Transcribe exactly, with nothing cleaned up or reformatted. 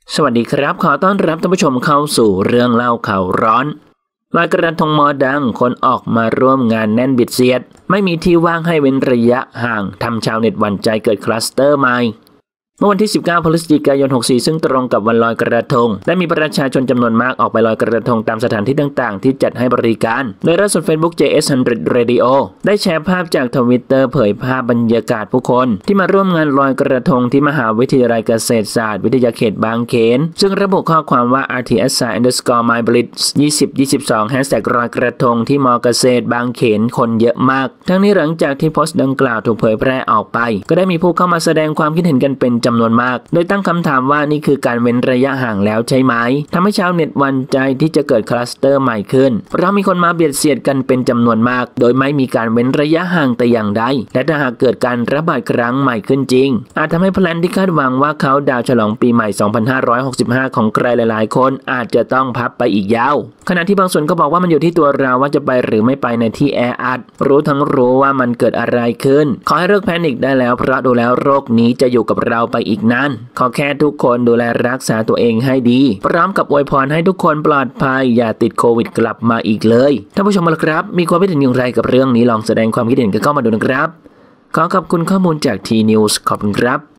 สวัสดีครับขอต้อนรับท่านผู้ชมเข้าสู่เรื่องเล่าข่าวร้อนลอยกระทงมอดังคนออกมาร่วมงานแน่นบิดเสียดไม่มีที่ว่างให้เว้นระยะห่างทำชาวเน็ตหวั่นใจเกิดคลัสเตอร์ใหม่เมื่อวันที่สิบเก้าพฤศจิกายนหกสี่ซึ่งตรงกับวันลอยกระทงได้มีประชาชนจำนวนมากออกไปลอยกระทงตามสถานที่ต่างๆที่จัดให้บริการโดยล่าสุด Facebook เจ เอส หนึ่งร้อย Radio ได้แชร์ภาพจาก Twitter เผยภาพบรรยากาศผู้คนที่มาร่วมงานลอยกระทงที่มหาวิทยาลัยเกษตรศาสตร์วิทยาเขตบางเขนซึ่งระบุข้อความว่า อาร์ ที เอส underscore my blitz ยี่สิบ ยี่สิบสอง แฮชแท็ก ลอยกระทงที่มอเกษตรบางเขนคนเยอะมากทั้งนี้หลังจากที่โพสต์ดังกล่าวถูกเผยแพร่ออกไปก็ได้มีผู้เข้ามาแสดงความคิดเห็นกันเป็นจำนวนมากโดยตั้งคำถามว่านี่คือการเว้นระยะห่างแล้วใช่ไหมทำให้ชาวเน็ตหวั่นใจที่จะเกิดคลัสเตอร์ใหม่ขึ้นเพราะมีคนมาเบียดเสียดกันเป็นจำนวนมากโดยไม่มีการเว้นระยะห่างแต่อย่างใดและถ้าหากเกิดการระบาดครั้งใหม่ขึ้นจริงอาจทำให้แพลนที่คาดหวังว่าเขาดาวฉลองปีใหม่สองพันห้าร้อยหกสิบห้าของใครหลายๆคนอาจจะต้องพับไปอีกยาวขณะที่บางส่วนก็บอกว่ามันอยู่ที่ตัวเราว่าจะไปหรือไม่ไปในที่แออัดรู้ทั้งรู้ว่ามันเกิดอะไรขึ้นขอให้เลิกแพนิคได้แล้วเพราะดูแล้วโรคนี้จะอยู่กับเราไปอีกนานขอแค่ทุกคนดูแลรักษาตัวเองให้ดีพร้อมกับอวยพรให้ทุกคนปลอดภัยอย่าติดโควิดกลับมาอีกเลยท่านผู้ชมครับมีความคิดเห็นอย่างไรกับเรื่องนี้ลองแสดงความคิดเห็นกันเข้ามาดูนะครับขอขอบคุณข้อมูลจาก ที นิวส์ ขอบคุณครับ